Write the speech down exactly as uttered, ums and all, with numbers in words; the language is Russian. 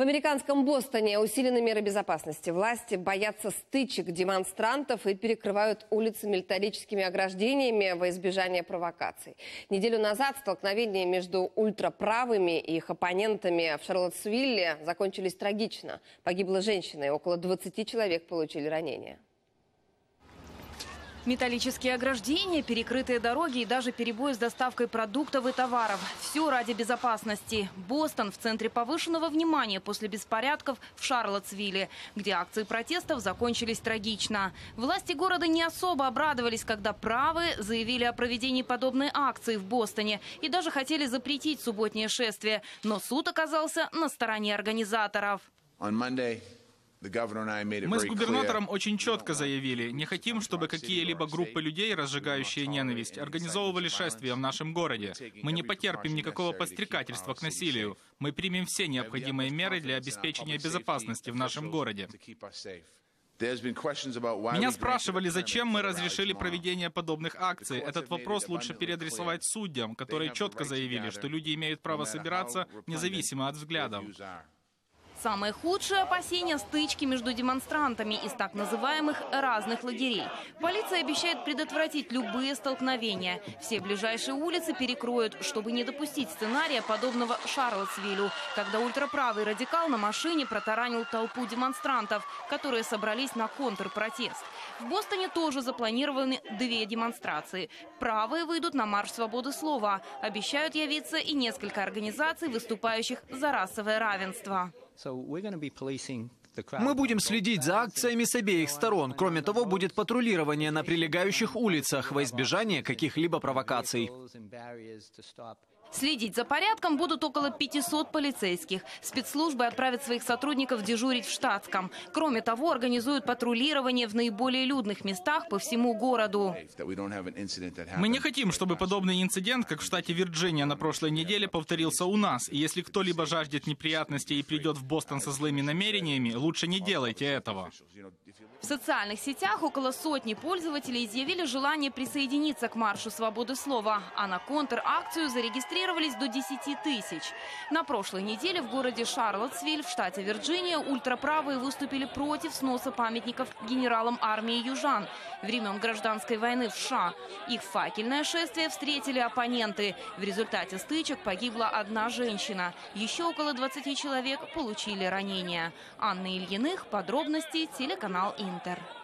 В американском Бостоне усилены меры безопасности. Власти боятся стычек демонстрантов и перекрывают улицы металлическими ограждениями во избежание провокаций. Неделю назад столкновения между ультраправыми и их оппонентами в Шарлоттсвилле закончились трагично. Погибла женщина, и около двадцати человек получили ранения. Металлические ограждения, перекрытые дороги и даже перебои с доставкой продуктов и товаров. Все ради безопасности. Бостон в центре повышенного внимания после беспорядков в Шарлоттсвилле, где акции протестов закончились трагично. Власти города не особо обрадовались, когда правые заявили о проведении подобной акции в Бостоне и даже хотели запретить субботнее шествие. Но суд оказался на стороне организаторов. Мы с губернатором очень четко заявили, не хотим, чтобы какие-либо группы людей, разжигающие ненависть, организовывали шествия в нашем городе. Мы не потерпим никакого подстрекательства к насилию. Мы примем все необходимые меры для обеспечения безопасности в нашем городе. Меня спрашивали, зачем мы разрешили проведение подобных акций. Этот вопрос лучше переадресовать судьям, которые четко заявили, что люди имеют право собираться независимо от взглядов. Самое худшее опасение – стычки между демонстрантами из так называемых разных лагерей. Полиция обещает предотвратить любые столкновения. Все ближайшие улицы перекроют, чтобы не допустить сценария, подобного Шарлоттсвиллю, когда ультраправый радикал на машине протаранил толпу демонстрантов, которые собрались на контрпротест. В Бостоне тоже запланированы две демонстрации. Правые выйдут на марш свободы слова. Обещают явиться и несколько организаций, выступающих за расовое равенство. Мы будем следить за акциями с обеих сторон. Кроме того, будет патрулирование на прилегающих улицах во избежание каких-либо провокаций. Следить за порядком будут около пятисот полицейских. Спецслужбы отправят своих сотрудников дежурить в штатском. Кроме того, организуют патрулирование в наиболее людных местах по всему городу. Мы не хотим, чтобы подобный инцидент, как в штате Вирджиния на прошлой неделе, повторился у нас. И если кто-либо жаждет неприятностей и придет в Бостон со злыми намерениями, лучше не делайте этого. В социальных сетях около сотни пользователей изъявили желание присоединиться к маршу свободы слова, а на контр-акцию зарегистрировались до десяти тысяч. На прошлой неделе в городе Шарлоттсвилл в штате Вирджиния ультраправые выступили против сноса памятников генералам армии южан времен гражданской войны в США. Их факельное шествие встретили оппоненты. В результате стычек погибла одна женщина. Еще около двадцати человек получили ранения. Анна Ильиных, подробности, телеканал Интер.